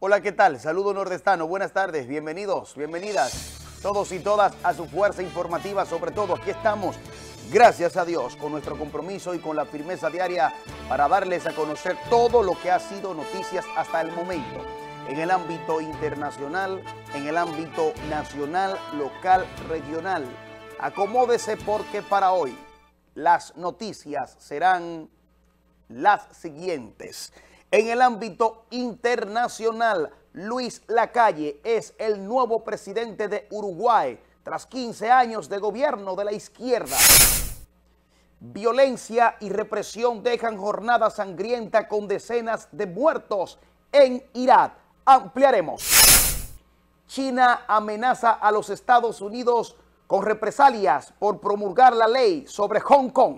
Hola, ¿qué tal? Saludo nordestano, buenas tardes, bienvenidos, bienvenidas todos y todas a su fuerza informativa. Sobre todo, aquí estamos, gracias a Dios, con nuestro compromiso y con la firmeza diaria para darles a conocer todo lo que ha sido noticias hasta el momento, en el ámbito internacional, en el ámbito nacional, local, regional. Acomódese porque para hoy las noticias serán las siguientes. En el ámbito internacional, Luis Lacalle es el nuevo presidente de Uruguay tras 15 años de gobierno de la izquierda. Violencia y represión dejan jornada sangrienta con decenas de muertos en Irak. Ampliaremos. China amenaza a los Estados Unidos con represalias por promulgar la ley sobre Hong Kong.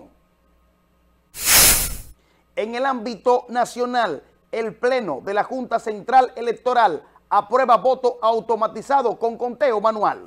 En el ámbito nacional, el Pleno de la Junta Central Electoral aprueba voto automatizado con conteo manual.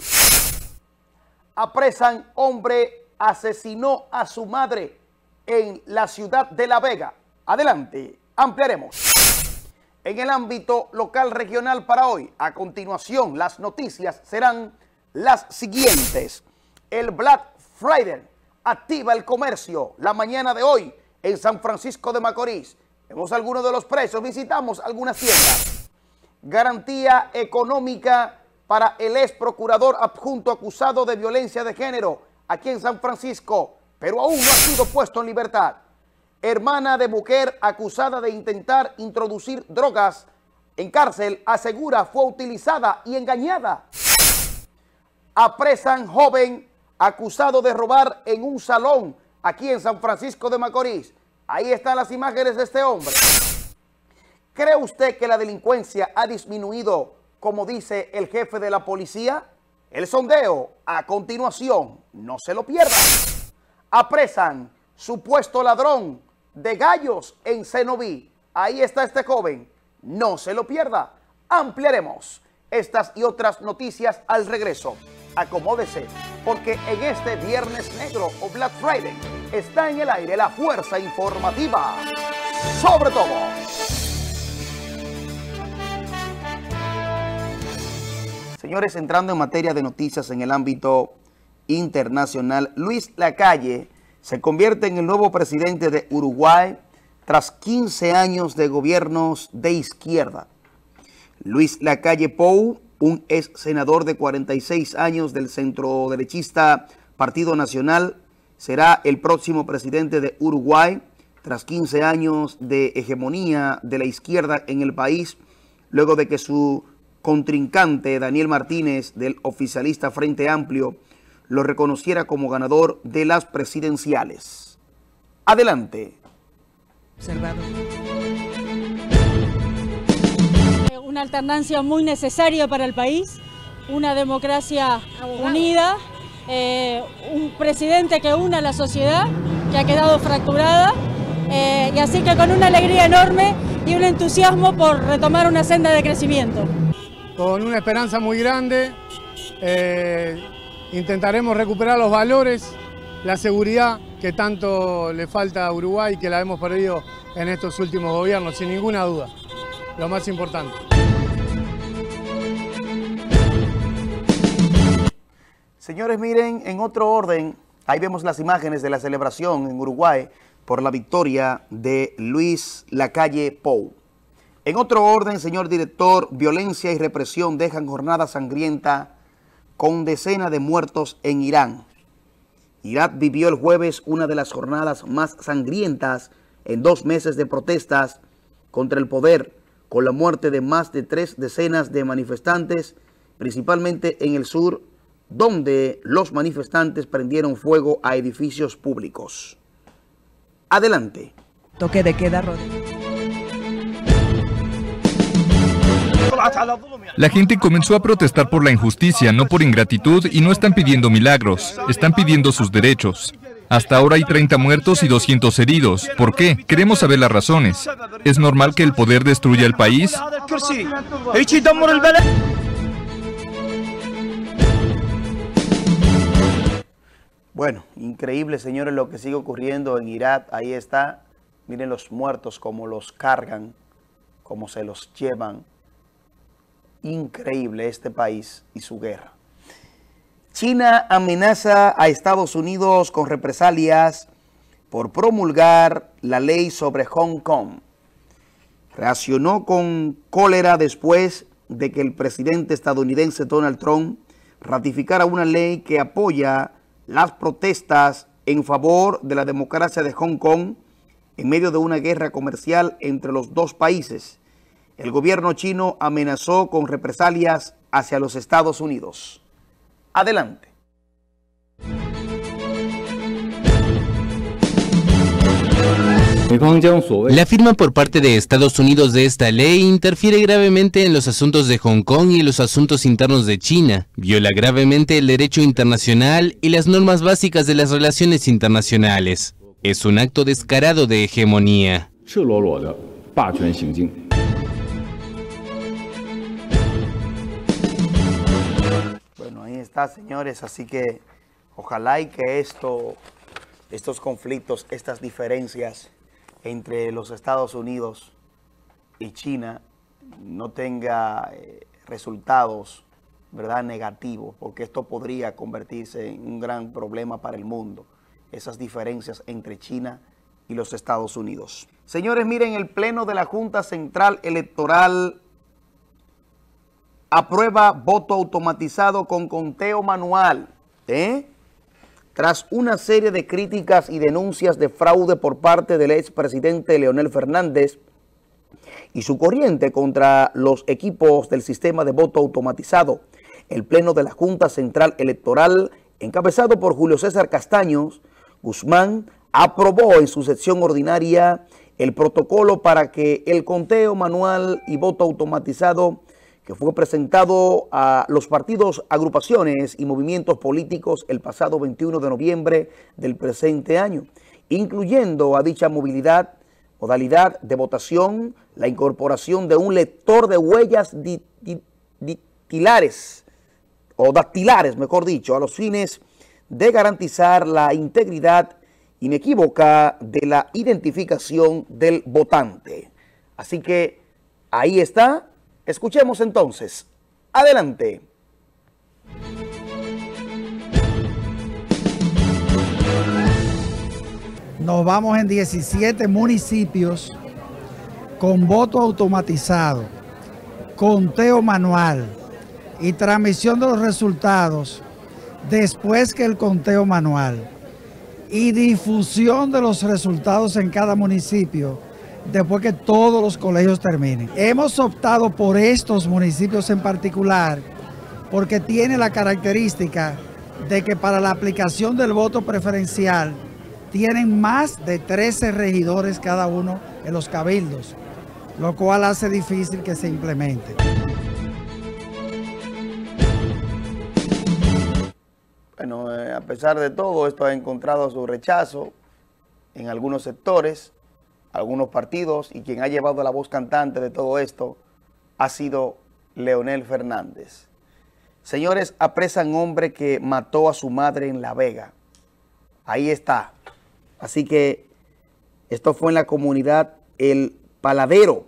Apresan hombre asesinó a su madre en la ciudad de La Vega. Adelante, ampliaremos. En el ámbito local regional para hoy, a continuación, las noticias serán las siguientes. El Black Friday activa el comercio la mañana de hoy en San Francisco de Macorís. Vemos algunos de los precios, visitamos algunas tiendas. Garantía económica para el ex procurador adjunto acusado de violencia de género aquí en San Francisco, pero aún no ha sido puesto en libertad. Hermana de mujer acusada de intentar introducir drogas en cárcel asegura fue utilizada y engañada. Apresan joven acusado de robar en un salón aquí en San Francisco de Macorís. Ahí están las imágenes de este hombre. ¿Cree usted que la delincuencia ha disminuido, como dice el jefe de la policía? El sondeo a continuación, no se lo pierda. Apresan supuesto ladrón de gallos en Cenoví. Ahí está este joven, no se lo pierda. Ampliaremos estas y otras noticias al regreso. Acomódese, porque en este Viernes Negro o Black Friday está en el aire la fuerza informativa. Sobre todo. Señores, entrando en materia de noticias en el ámbito internacional, Luis Lacalle se convierte en el nuevo presidente de Uruguay tras 15 años de gobiernos de izquierda. Luis Lacalle Pou, un ex senador de 46 años del centroderechista Partido Nacional, será el próximo presidente de Uruguay tras 15 años de hegemonía de la izquierda en el país, luego de que su contrincante Daniel Martínez del oficialista Frente Amplio lo reconociera como ganador de las presidenciales. Adelante. Observado. Una alternancia muy necesaria para el país, una democracia unida, un presidente que una a la sociedad, que ha quedado fracturada, y así que con una alegría enorme y un entusiasmo por retomar una senda de crecimiento. Con una esperanza muy grande, intentaremos recuperar los valores, la seguridad que tanto le falta a Uruguay y que la hemos perdido en estos últimos gobiernos, sin ninguna duda, lo más importante. Señores, miren, en otro orden, ahí vemos las imágenes de la celebración en Uruguay por la victoria de Luis Lacalle Pou. En otro orden, señor director, violencia y represión dejan jornada sangrienta con decenas de muertos en Irán. Irak vivió el jueves una de las jornadas más sangrientas en 2 meses de protestas contra el poder, con la muerte de más de 3 decenas de manifestantes, principalmente en el sur, donde los manifestantes prendieron fuego a edificios públicos. Adelante. Toque de queda, Rodrigo. La gente comenzó a protestar por la injusticia, no por ingratitud, y no están pidiendo milagros, están pidiendo sus derechos. Hasta ahora hay 30 muertos y 200 heridos. ¿Por qué? Queremos saber las razones. ¿Es normal que el poder destruya el país? Bueno, increíble, señores, lo que sigue ocurriendo en Irak. Ahí está. Miren los muertos, cómo los cargan, cómo se los llevan. Increíble este país y su guerra. China amenaza a Estados Unidos con represalias por promulgar la ley sobre Hong Kong. Reaccionó con cólera después de que el presidente estadounidense Donald Trump ratificara una ley que apoya las protestas en favor de la democracia de Hong Kong en medio de una guerra comercial entre los dos países. El gobierno chino amenazó con represalias hacia los Estados Unidos. Adelante. La firma por parte de Estados Unidos de esta ley interfiere gravemente en los asuntos de Hong Kong y en los asuntos internos de China, viola gravemente el derecho internacional y las normas básicas de las relaciones internacionales. Es un acto descarado de hegemonía. Bueno, ahí está, señores, así que ojalá y que estos conflictos, estas diferencias entre los Estados Unidos y China no tenga resultados, ¿verdad?, negativos, porque esto podría convertirse en un gran problema para el mundo, esas diferencias entre China y los Estados Unidos. Señores, miren, el Pleno de la Junta Central Electoral aprueba voto automatizado con conteo manual, tras una serie de críticas y denuncias de fraude por parte del expresidente Leonel Fernández y su corriente contra los equipos del sistema de voto automatizado. El Pleno de la Junta Central Electoral, encabezado por Julio César Castaños Guzmán, aprobó en su sesión ordinaria el protocolo para que el conteo manual y voto automatizado que fue presentado a los partidos, agrupaciones y movimientos políticos el pasado 21 de noviembre del presente año, incluyendo a dicha modalidad de votación la incorporación de un lector de huellas dactilares, mejor dicho, a los fines de garantizar la integridad inequívoca de la identificación del votante. Así que ahí está. Escuchemos entonces. Adelante. Nos vamos en 17 municipios con voto automatizado, conteo manual y transmisión de los resultados después que el conteo manual y difusión de los resultados en cada municipio después que todos los colegios terminen. Hemos optado por estos municipios en particular porque tiene la característica de que para la aplicación del voto preferencial tienen más de 13 regidores cada uno en los cabildos, lo cual hace difícil que se implemente. Bueno, a pesar de todo, esto ha encontrado su rechazo en algunos sectores, algunos partidos, y quien ha llevado la voz cantante de todo esto ha sido Leonel Fernández. Señores, apresan hombre que mató a su madre en La Vega. Ahí está. Así que esto fue en la comunidad El Peladero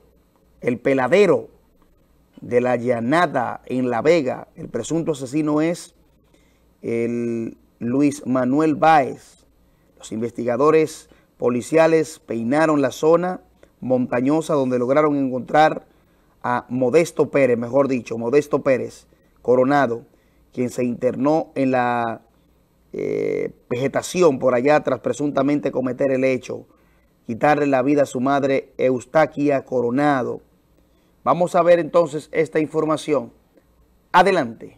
de la Llanada en La Vega. El presunto asesino es el Luis Manuel Báez. Los investigadores policiales peinaron la zona montañosa donde lograron encontrar a Modesto Pérez Coronado, quien se internó en la vegetación por allá tras presuntamente cometer el hecho, quitarle la vida a su madre Eustaquia Coronado. Vamos a ver entonces esta información. Adelante.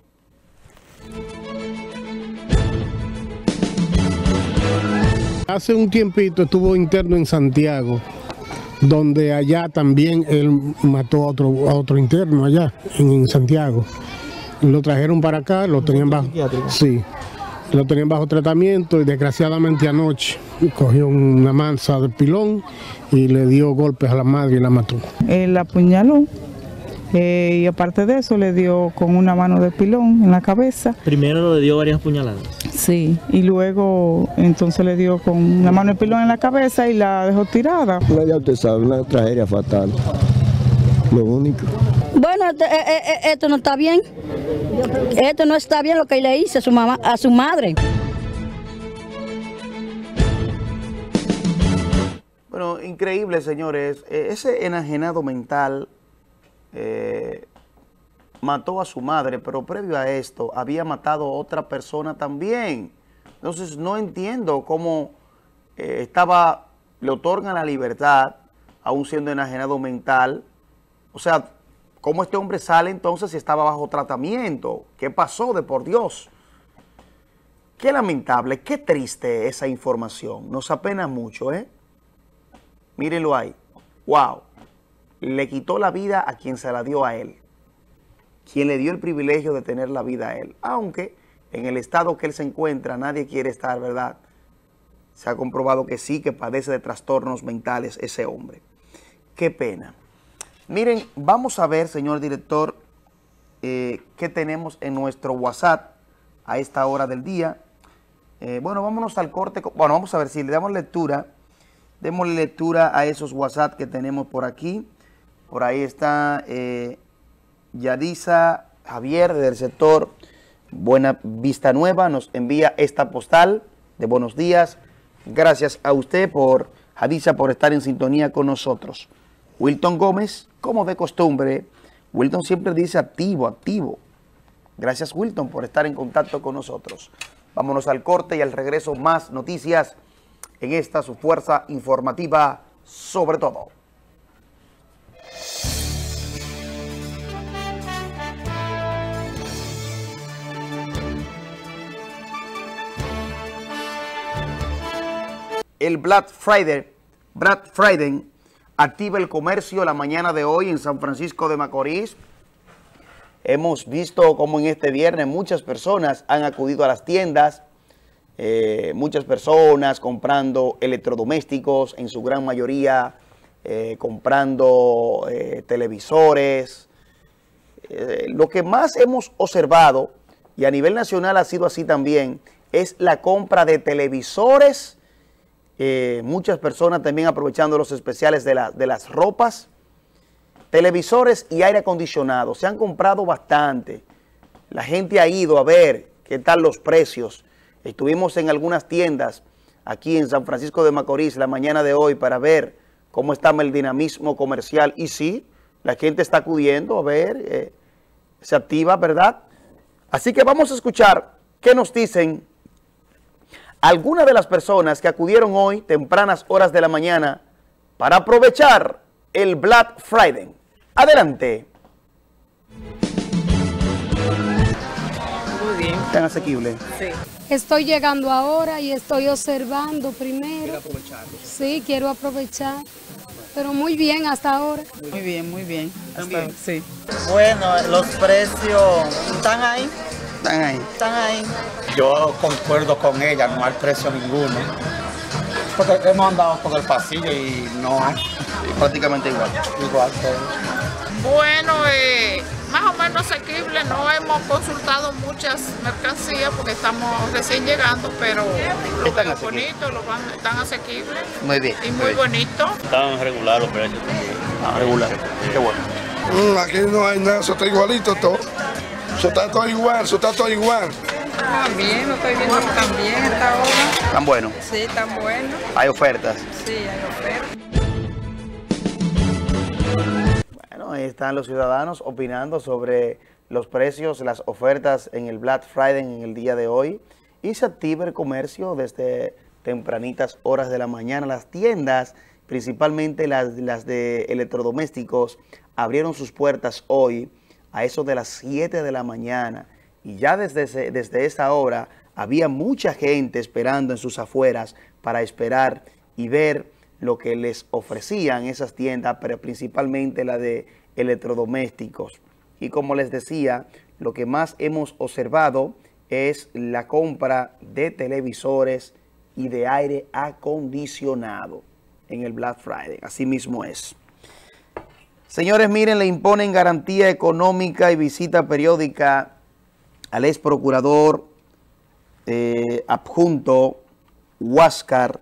Hace un tiempito estuvo interno en Santiago, donde allá también él mató a otro interno allá en Santiago. Lo trajeron para acá, lo tenían bajo tratamiento y desgraciadamente anoche cogió una mansa de pilón y le dio golpes a la madre y la mató. Él apuñaló y aparte de eso le dio con una mano de pilón en la cabeza. Primero le dio varias puñaladas. Sí, y luego entonces le dio con una mano de pilón en la cabeza y la dejó tirada. Ya usted sabe, una tragedia fatal, lo único. Bueno, esto no está bien. Esto no está bien lo que le hizo a su mamá, a su madre. Bueno, increíble, señores. Ese enajenado mental mató a su madre, pero previo a esto había matado a otra persona también. Entonces no entiendo cómo le otorgan la libertad, aún siendo enajenado mental. O sea, ¿cómo este hombre sale entonces si estaba bajo tratamiento? ¿Qué pasó de por Dios? Qué lamentable, qué triste esa información. Nos apena mucho, ¿eh? Mírenlo ahí. Wow. Le quitó la vida a quien se la dio a él. Quien le dio el privilegio de tener la vida a él. Aunque en el estado que él se encuentra nadie quiere estar, ¿verdad? Se ha comprobado que sí, que padece de trastornos mentales ese hombre. Qué pena. Miren, vamos a ver, señor director, qué tenemos en nuestro WhatsApp a esta hora del día. Bueno, vámonos al corte. Bueno, vamos a ver si le damos lectura. Démosle lectura a esos WhatsApp que tenemos por aquí. Por ahí está Yadisa Javier del sector Buena Vista Nueva. Nos envía esta postal de buenos días. Gracias a usted, Yadisa, por estar en sintonía con nosotros. Wilton Gómez, como de costumbre, Wilton siempre dice activo, activo. Gracias, Wilton, por estar en contacto con nosotros. Vámonos al corte y al regreso más noticias en esta su fuerza informativa sobre todo. El Black Friday activa el comercio la mañana de hoy en San Francisco de Macorís. Hemos visto cómo en este viernes muchas personas han acudido a las tiendas. Muchas personas comprando electrodomésticos, en su gran mayoría comprando televisores. Lo que más hemos observado, y a nivel nacional ha sido así también, es la compra de televisores. Muchas personas también aprovechando los especiales de las ropas. Televisores y aire acondicionado. Se han comprado bastante. La gente ha ido a ver qué tal los precios. Estuvimos en algunas tiendas aquí en San Francisco de Macorís la mañana de hoy para ver cómo está el dinamismo comercial. Y sí, la gente está acudiendo a ver, se activa, ¿verdad? Así que vamos a escuchar qué nos dicen algunas de las personas que acudieron hoy, tempranas horas de la mañana, para aprovechar el Black Friday. Adelante. Muy bien. ¿Tan asequible? Sí. Estoy llegando ahora y estoy observando primero. ¿Quiere aprovecharlo? Sí, quiero aprovechar. Pero muy bien hasta ahora. Muy bien, muy bien. ¿También? Sí. Bueno, los precios están ahí. Están ahí. Están ahí. Yo concuerdo con ella, no hay precio ninguno. Porque hemos andado por el pasillo y no hay. Prácticamente igual. Igual todo. Bueno, más o menos asequible. No hemos consultado muchas mercancías porque estamos recién llegando, pero lo veo bonito, están asequibles. Muy bien. Y muy bonito. Están regular los precios. Regular. Qué bueno. Aquí no hay nada, eso está igualito todo. Eso está todo igual, eso está todo igual. También, lo estoy viendo también esta hora. ¿Tan bueno? Sí, tan bueno. ¿Hay ofertas? Sí, hay ofertas. Bueno, ahí están los ciudadanos opinando sobre los precios, las ofertas en el Black Friday en el día de hoy. Y se activa el comercio desde tempranitas horas de la mañana. Las tiendas, principalmente las de electrodomésticos, abrieron sus puertas hoy a eso de las 7 de la mañana. Y ya desde esa hora había mucha gente esperando en sus afueras para esperar y ver lo que les ofrecían esas tiendas, pero principalmente la de electrodomésticos. Y como les decía, lo que más hemos observado es la compra de televisores y de aire acondicionado en el Black Friday. Así mismo es. Señores, miren, le imponen garantía económica y visita periódica al ex procurador adjunto Huáscar,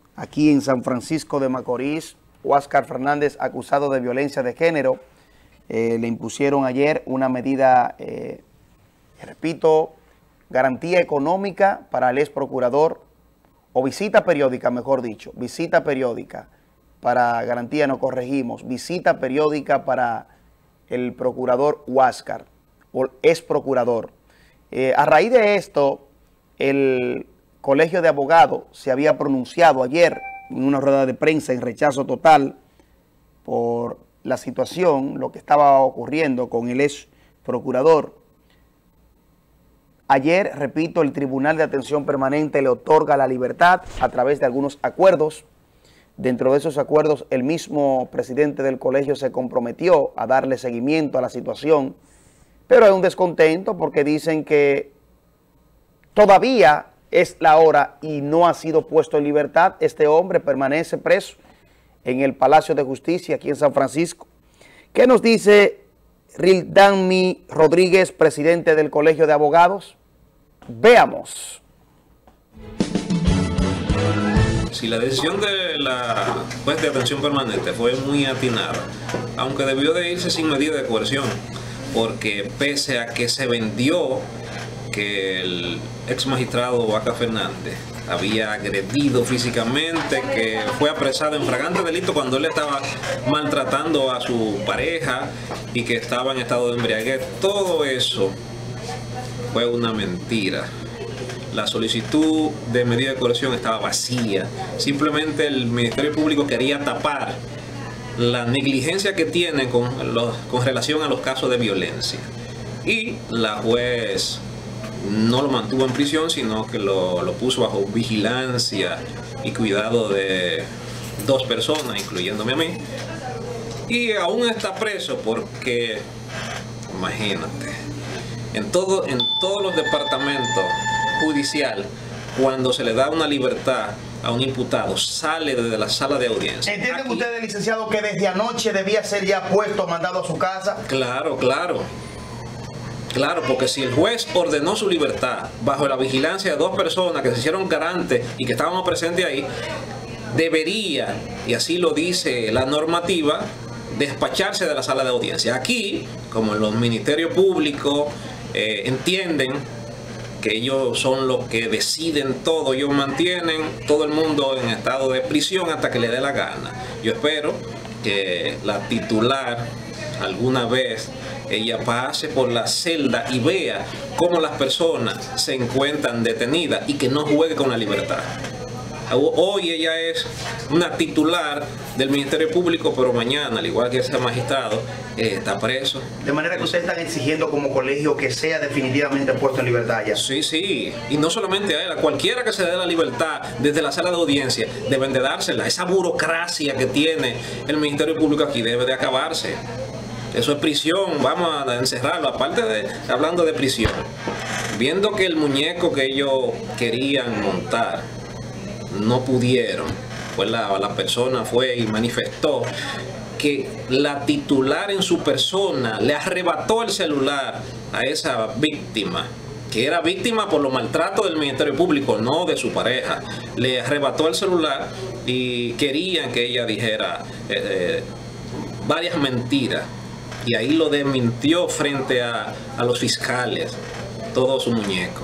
aquí en San Francisco de Macorís. Huáscar Fernández, acusado de violencia de género. le impusieron ayer una medida, repito, garantía económica para el ex procurador, o visita periódica, mejor dicho, visita periódica para garantía, no corregimos, visita periódica para el procurador Huáscar, o ex procurador. A raíz de esto, el Colegio de Abogados se había pronunciado ayer en una rueda de prensa en rechazo total por la situación, lo que estaba ocurriendo con el ex procurador. Ayer, repito, el Tribunal de Atención Permanente le otorga la libertad a través de algunos acuerdos. Dentro de esos acuerdos, el mismo presidente del colegio se comprometió a darle seguimiento a la situación, pero hay un descontento porque dicen que todavía es la hora y no ha sido puesto en libertad. Este hombre permanece preso en el Palacio de Justicia aquí en San Francisco. ¿Qué nos dice Rildami Rodríguez, presidente del Colegio de Abogados? Veamos. Si la decisión de la juez de atención permanente fue muy atinada, aunque debió de irse sin medida de coerción, porque pese a que se vendió que el ex magistrado Vaca Fernández había agredido físicamente, que fue apresado en flagrante delito cuando él estaba maltratando a su pareja y que estaba en estado de embriaguez, todo eso fue una mentira. La solicitud de medida de coerción estaba vacía. Simplemente el Ministerio Público quería tapar la negligencia que tiene con relación a los casos de violencia. Y la juez no lo mantuvo en prisión, sino que lo puso bajo vigilancia y cuidado de 2 personas, incluyéndome a mí. Y aún está preso porque, imagínate, en todos los departamentos judicial, cuando se le da una libertad a un imputado, sale desde la sala de audiencia. ¿Entienden ustedes, licenciado, que desde anoche debía ser ya puesto, mandado a su casa? Claro, claro. Claro, porque si el juez ordenó su libertad bajo la vigilancia de 2 personas que se hicieron garantes y que estábamos presentes ahí, debería, y así lo dice la normativa, despacharse de la sala de audiencia. Aquí, como los ministerios públicos entienden que ellos son los que deciden todo, ellos mantienen todo el mundo en estado de prisión hasta que le dé la gana. Yo espero que la titular alguna vez ella pase por la celda y vea cómo las personas se encuentran detenidas y que no juegue con la libertad. Hoy ella es una titular del Ministerio Público, pero mañana, al igual que ese magistrado, está preso. De manera que ustedes están exigiendo como colegio que sea definitivamente puesto en libertad ya. Sí, sí. Y no solamente a él, a cualquiera que se dé la libertad desde la sala de audiencia, deben de dársela. Esa burocracia que tiene el Ministerio Público aquí debe de acabarse. Eso es prisión, vamos a encerrarlo. Aparte de, hablando de prisión, viendo que el muñeco que ellos querían montar no pudieron, pues la persona fue y manifestó que la titular en su persona le arrebató el celular a esa víctima, que era víctima por los maltratos del Ministerio Público, no de su pareja. Le arrebató el celular y querían que ella dijera varias mentiras, y ahí lo desmintió frente a los fiscales, todo su muñeco.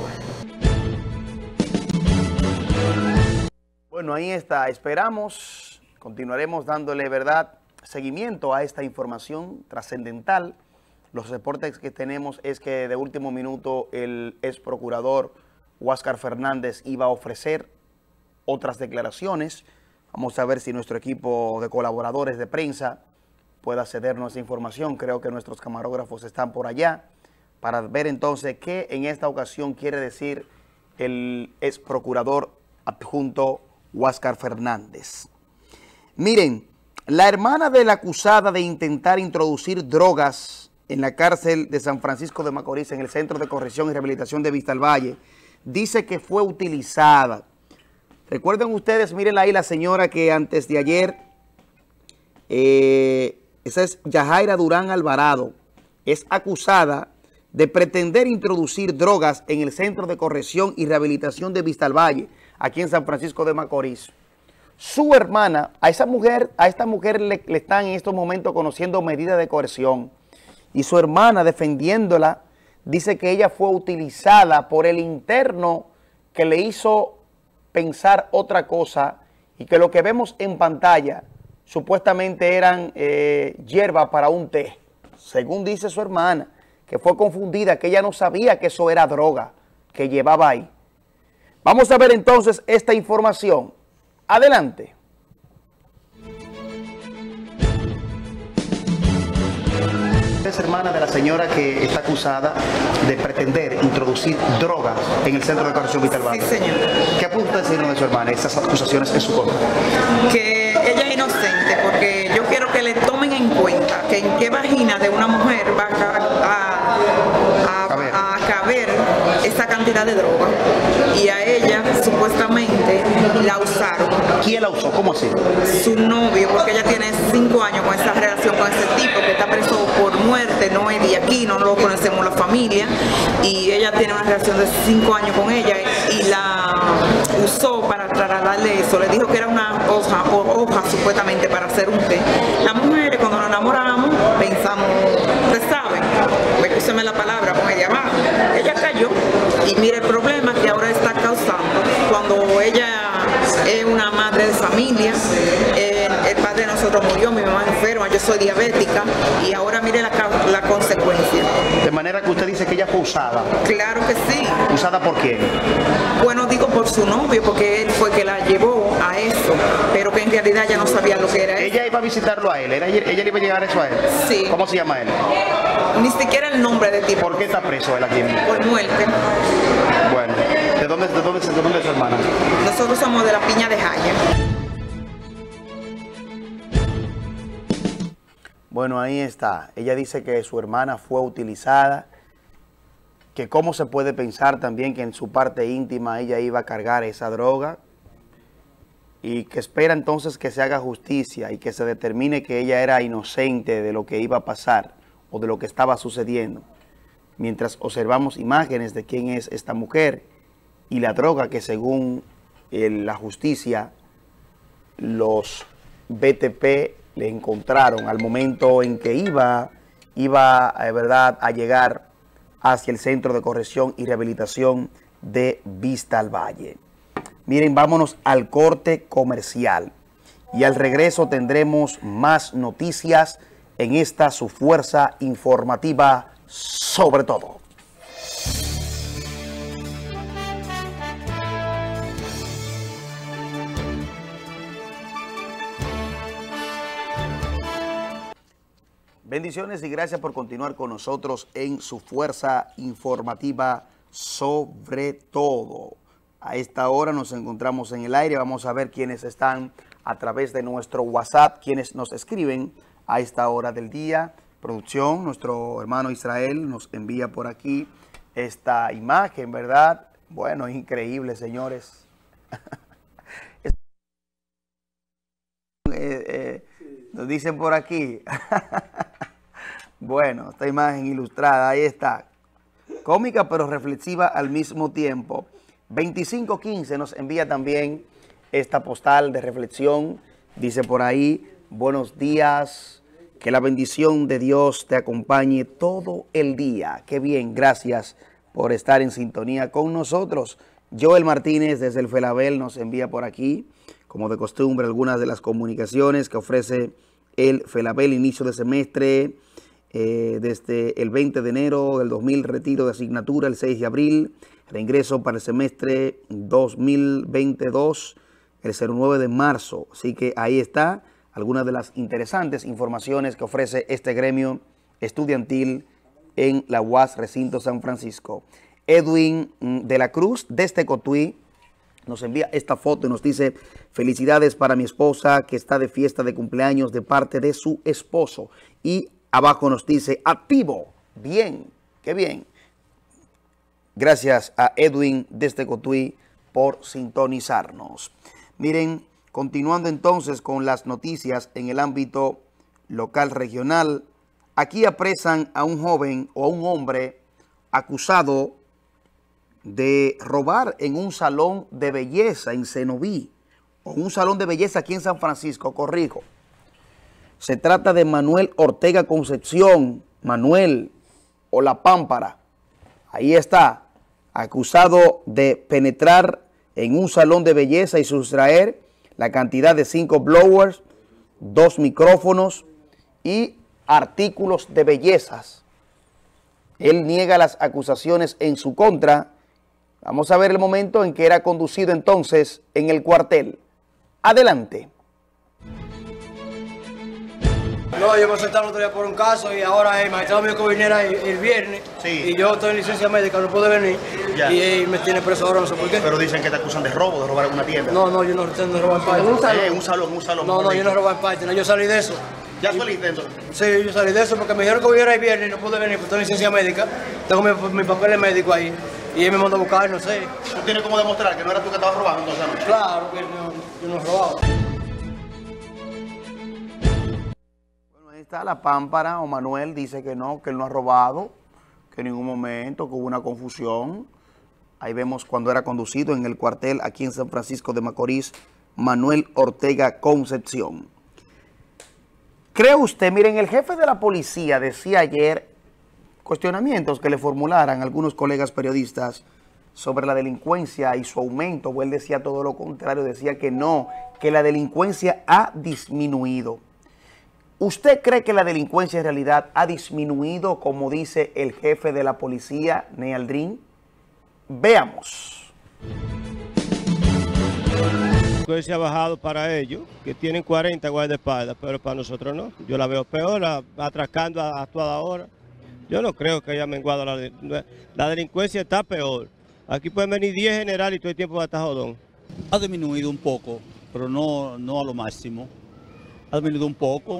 Bueno, ahí está. Esperamos, continuaremos dándole, ¿verdad?, seguimiento a esta información trascendental. Los reportes que tenemos es que de último minuto el ex procurador Huáscar Fernández iba a ofrecer otras declaraciones. Vamos a ver si nuestro equipo de colaboradores de prensa pueda cedernos esa información. Creo que nuestros camarógrafos están por allá para ver entonces qué en esta ocasión quiere decir el ex procurador adjunto Huáscar Fernández. Miren, la hermana de la acusada de intentar introducir drogas en la cárcel de San Francisco de Macorís, en el Centro de Corrección y Rehabilitación de Vista al Valle, dice que fue utilizada. Recuerden ustedes, miren ahí la señora que antes de ayer, esa es Yajaira Durán Alvarado, es acusada de pretender introducir drogas en el Centro de Corrección y Rehabilitación de Vista al Valle, aquí en San Francisco de Macorís. Su hermana, a esta mujer le están en estos momentos conociendo medidas de coerción. Y su hermana, defendiéndola, dice que ella fue utilizada por el interno que le hizo pensar otra cosa y que lo que vemos en pantalla supuestamente eran hierba para un té, según dice su hermana, que fue confundida, que ella no sabía que eso era droga que llevaba ahí. Vamos a ver entonces esta información. Adelante. Es hermana de la señora que está acusada de pretender introducir drogas en el Centro de Corrección Vital Valle. Sí, señor. ¿Qué puede decirnos de su hermana, esas acusaciones en su contra? Que ella es inocente, porque yo quiero que le tomen en cuenta que en qué vagina de una mujer va a caber esa cantidad de droga. Y a ella supuestamente la usaron. ¿Quién la usó? ¿Cómo así? Su novio, porque ella tiene 5 años con esa relación con ese tipo que está preso por muerte, no es de aquí, no lo conocemos la familia, y ella tiene una relación de 5 años con ella y la usó para trasladarle eso. Le dijo que era una hoja supuestamente para hacer un té. Las mujeres cuando nos enamoramos pensamos, ustedes saben, escúcheme la palabra, con ella va. Ella cayó y mire el problema que ahora está causando cuando ella es una madre de familia. El padre de nosotros murió, mi mamá es enferma, yo soy diabética y ahora mire la consecuencia. De manera que usted dice que ella fue usada. Claro que sí. ¿Usada por quién? Bueno, digo por su novio, porque él fue que la llevó a eso, pero que en realidad ella no sabía lo que era. Ella iba a visitarlo a él, ella le iba a llegar eso a él. Sí. ¿Cómo se llama él? Ni siquiera el nombre de tipo. ¿Por qué está preso él aquí? Por muerte. Bueno, ¿de dónde es su hermana? Nosotros somos de la Piña de Jaya. Bueno, ahí está. Ella dice que su hermana fue utilizada, que cómo se puede pensar también que en su parte íntima ella iba a cargar esa droga y que espera entonces que se haga justicia y que se determine que ella era inocente de lo que iba a pasar o de lo que estaba sucediendo. Mientras observamos imágenes de quién es esta mujer y la droga que según la justicia, los BTP le encontraron al momento en que iba ¿verdad?, a llegar hacia el Centro de Corrección y Rehabilitación de Vista al Valle. Miren, vámonos al corte comercial y al regreso tendremos más noticias en esta su fuerza informativa sobre todo. Bendiciones y gracias por continuar con nosotros en su fuerza informativa sobre todo. A esta hora nos encontramos en el aire. Vamos a ver quiénes están a través de nuestro WhatsApp, quienes nos escriben a esta hora del día. Producción, nuestro hermano Israel nos envía por aquí esta imagen, ¿verdad? Bueno, es increíble, señores. Nos dicen por aquí. Bueno, esta imagen ilustrada, ahí está. Cómica pero reflexiva al mismo tiempo. 2515 nos envía también esta postal de reflexión. Dice por ahí, buenos días, que la bendición de Dios te acompañe todo el día. Qué bien, gracias por estar en sintonía con nosotros. Joel Martínez desde el Felabel nos envía por aquí, como de costumbre, algunas de las comunicaciones que ofrece el Felabel, inicio de semestre, desde el 20 de enero del 2000, retiro de asignatura el 6 de abril, reingreso para el semestre 2022, el 09 de marzo. Así que ahí está algunas de las interesantes informaciones que ofrece este gremio estudiantil en la UAS Recinto San Francisco. Edwin de la Cruz, desde Cotuí, nos envía esta foto y nos dice, felicidades para mi esposa que está de fiesta de cumpleaños de parte de su esposo. Y abajo nos dice, activo. Bien, qué bien. Gracias a Edwin desde Cotuí por sintonizarnos. Miren, continuando entonces con las noticias en el ámbito local regional, aquí apresan a un joven o a un hombre acusado de robar en un salón de belleza en Cenoví, o un salón de belleza aquí en San Francisco, corrijo. Se trata de Manuel Ortega Concepción, Manuel o La Pámpara. Ahí está, acusado de penetrar en un salón de belleza y sustraer la cantidad de 5 blowers, 2 micrófonos y artículos de bellezas. Él niega las acusaciones en su contra. Vamos a ver el momento en que era conducido entonces en el cuartel. Adelante. No, yo me senté el otro día por un caso y ahora el magistrado me dijo que viniera el viernes. Sí. Y yo estoy en licencia médica, no pude venir. Ya. Y él me tiene preso ahora, no sé por qué. Pero dicen que te acusan de robo, de robar en una tienda. No, yo no pretendo robar en parte. Un salón. No, yo no robo en parte, no, yo salí de eso. ¿Ya saliste de eso? Sí, yo salí de eso porque me dijeron que viniera el viernes y no pude venir, porque estoy en licencia médica. Tengo mi papel médico ahí. Y él me mandó a buscar, no sé. ¿Tú tienes cómo demostrar que no eras tú que estabas robando entonces anoche? Claro que yo no robaba. Bueno, ahí está La Pámpara, o Manuel dice que no, que él no ha robado, que en ningún momento, que hubo una confusión. Ahí vemos cuando era conducido en el cuartel aquí en San Francisco de Macorís, Manuel Ortega Concepción. ¿Cree usted? Miren, el jefe de la policía decía ayer cuestionamientos que le formularan algunos colegas periodistas sobre la delincuencia y su aumento, o él decía todo lo contrario, decía que no, que la delincuencia ha disminuido. ¿Usted cree que la delincuencia en realidad ha disminuido, como dice el jefe de la policía, Nealdrin? Veamos. La delincuencia ha bajado para ellos, que tienen 40 guardaespaldas, pero para nosotros no. Yo la veo peor, atracando a toda hora. Yo no creo que haya menguado la delincuencia, está peor. Aquí pueden venir 10 generales y todo el tiempo va a estar jodón. Ha disminuido un poco, pero no a lo máximo. Ha disminuido un poco,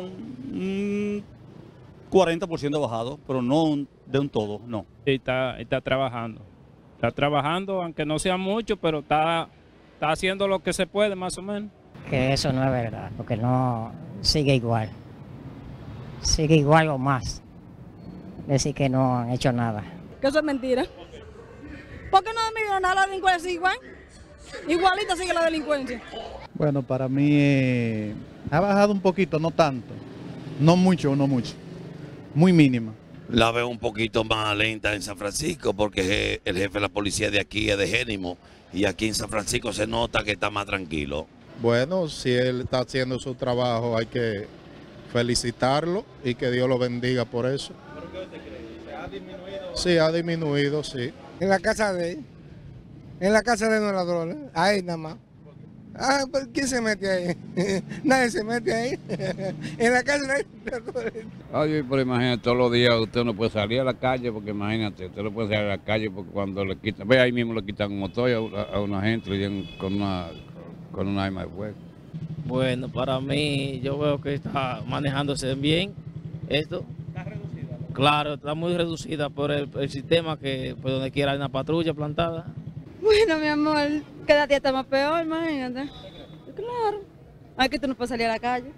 40% bajado, pero no de un todo, no. Está trabajando. Está trabajando, aunque no sea mucho, pero está haciendo lo que se puede, más o menos. Que eso no es verdad, porque no sigue igual. Sigue igual o más. Decir que no han hecho nada. Que eso es mentira. ¿Por qué no ha disminuido nada la delincuencia igual? Igualita sigue la delincuencia. Bueno, para mí ha bajado un poquito, no tanto. No mucho. Muy mínima. La veo un poquito más lenta en San Francisco porque el jefe de la policía de aquí es de Génimo y aquí en San Francisco se nota que está más tranquilo. Bueno, si él está haciendo su trabajo hay que felicitarlo y que Dios lo bendiga por eso. ¿Pero qué usted cree? ¿Ha disminuido? Sí, ha disminuido, sí. En la casa de él. En la casa de los ladrones. Ahí nada más. Ah, ¿pero quién se mete ahí? Nadie se mete ahí. En la casa nadie se mete. Oye, pero imagínate, todos los días usted no puede salir a la calle, porque imagínate, usted no puede salir a la calle porque cuando le quitan, ve ahí mismo le quitan un motor a una gente, le llegan con una arma de fuego. Bueno, para mí, yo veo que está manejándose bien esto. ¿Está reducida? Claro, está muy reducida por el sistema que por donde quiera hay una patrulla plantada. Bueno, mi amor, cada día está más peor, imagínate. Claro. Ay, que tú no puedes salir a la calle.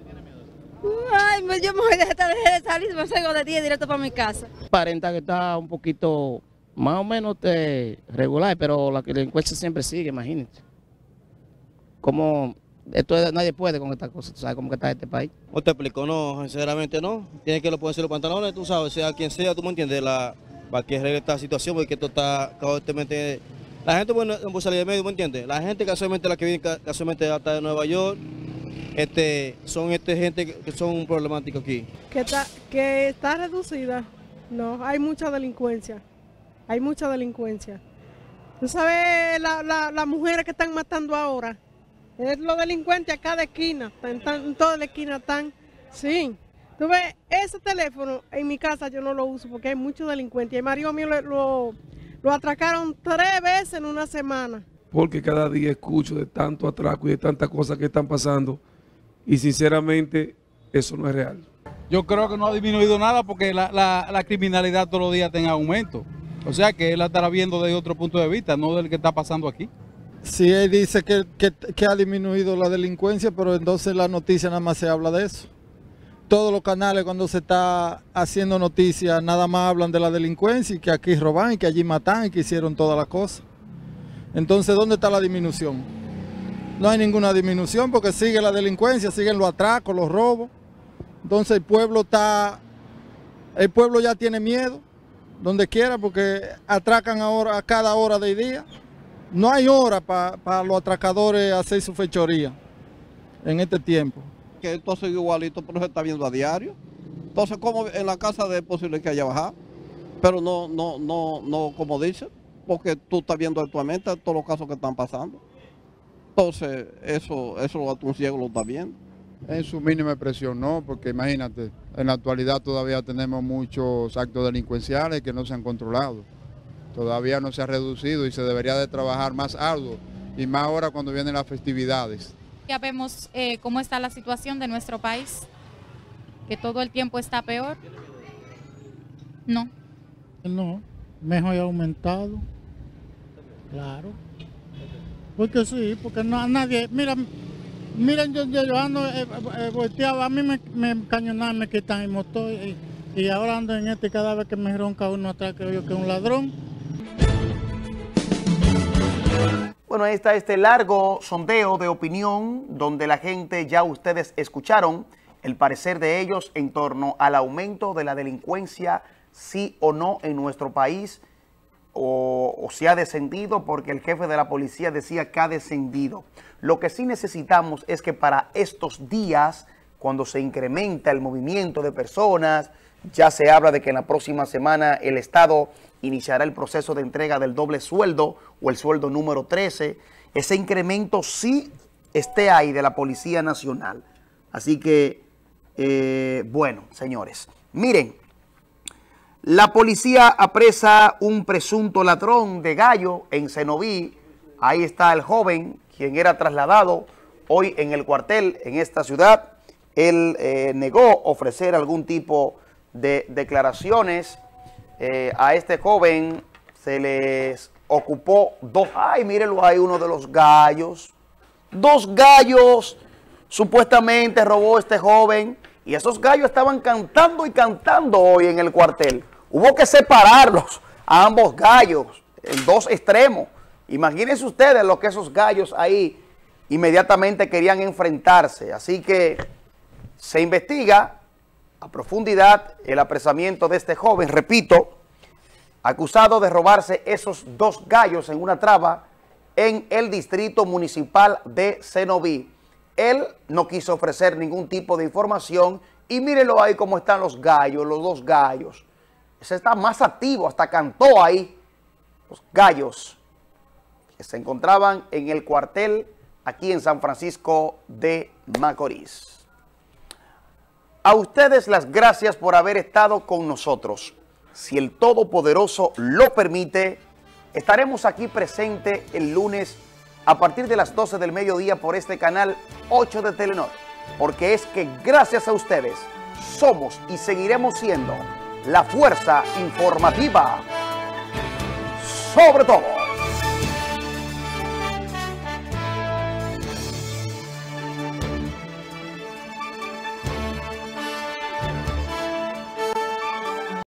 Ay, yo me voy a dejar de salir, me salgo de día directo para mi casa. Aparenta que está un poquito más o menos regular, pero la delincuencia siempre sigue, imagínate. Como nadie puede con esta cosa, tú sabes cómo que está este país. ¿O te explico? No, sinceramente no. Tienes que lo ponerse los pantalones, tú sabes, sea quien sea, tú me entiendes, para que arregle esta situación, porque esto está constantemente. La gente, bueno, en salir de medio, ¿me entiendes? La gente casualmente, la que viene casualmente hasta de Nueva York, son gente que son problemáticos aquí. Que está reducida. No, hay mucha delincuencia. Hay mucha delincuencia. ¿Tú sabes las mujeres que están matando ahora? Es los delincuentes a cada esquina. En toda la esquina están. Sí. Tú ves, ese teléfono en mi casa yo no lo uso porque hay muchos delincuentes. Y el marido mío lo atracaron 3 veces en una semana. Porque cada día escucho de tanto atraco y de tantas cosas que están pasando y sinceramente eso no es real. Yo creo que no ha disminuido nada porque la criminalidad todos los días está en aumento. O sea que él la estará viendo desde otro punto de vista, no del que está pasando aquí. Sí, él dice que ha disminuido la delincuencia, pero entonces la noticia nada más se habla de eso. Todos los canales cuando se está haciendo noticias nada más hablan de la delincuencia y que aquí roban y que allí matan y que hicieron todas las cosas. Entonces, ¿dónde está la disminución? No hay ninguna disminución porque sigue la delincuencia, siguen los atracos, los robos. Entonces el pueblo está El pueblo ya tiene miedo, donde quiera, porque atracan ahora a cada hora del día. No hay hora para los atracadores hacer su fechoría en este tiempo. Que esto sigue igualito, pero se está viendo a diario. Entonces, ¿cómo en la casa de posible que haya bajado? Pero no como dice, porque tú estás viendo actualmente todos los casos que están pasando. Entonces, eso un ciego lo está viendo. En su mínima expresión no, porque imagínate, en la actualidad todavía tenemos muchos actos delincuenciales que no se han controlado. Todavía no se ha reducido y se debería de trabajar más arduo, y más ahora cuando vienen las festividades. Ya vemos cómo está la situación de nuestro país, que todo el tiempo está peor. No. No, mejor ha aumentado, claro. Porque sí, porque no, nadie, miren, yo ando volteado, a mí me encañonan, me quitan el motor y ahora ando en cada vez que me ronca uno atrás creo yo que es un ladrón. Bueno, ahí está este largo sondeo de opinión donde la gente, ya ustedes escucharon el parecer de ellos en torno al aumento de la delincuencia, sí o no en nuestro país, o si ha descendido, porque el jefe de la policía decía que ha descendido. Lo que sí necesitamos es que para estos días, cuando se incrementa el movimiento de personas, ya se habla de que en la próxima semana el Estado iniciará el proceso de entrega del doble sueldo o el sueldo número 13, ese incremento sí esté ahí de la Policía Nacional. Así que, bueno, señores, miren, la policía apresa un presunto ladrón de gallo en Cenoví. Ahí está el joven, quien era trasladado hoy en el cuartel en esta ciudad. Él negó ofrecer algún tipo de declaraciones. A este joven se les ocupó ay, mírenlo ahí, uno de los gallos. 2 gallos supuestamente robó este joven, y esos gallos estaban cantando y cantando hoy en el cuartel. Hubo que separarlos a ambos gallos en 2 extremos. Imagínense ustedes lo que esos gallos ahí inmediatamente querían enfrentarse. Así que se investiga a profundidad el apresamiento de este joven, repito, acusado de robarse esos 2 gallos en una traba en el distrito municipal de Cenoví. Él no quiso ofrecer ningún tipo de información y mírenlo ahí cómo están los gallos, los 2 gallos. Ese está más activo, hasta cantó ahí. Los gallos que se encontraban en el cuartel aquí en San Francisco de Macorís. A ustedes las gracias por haber estado con nosotros. Si el Todopoderoso lo permite, estaremos aquí presente el lunes a partir de las 12 del mediodía por este canal 8 de Telenor. Porque es que gracias a ustedes somos y seguiremos siendo la fuerza informativa sobre todo.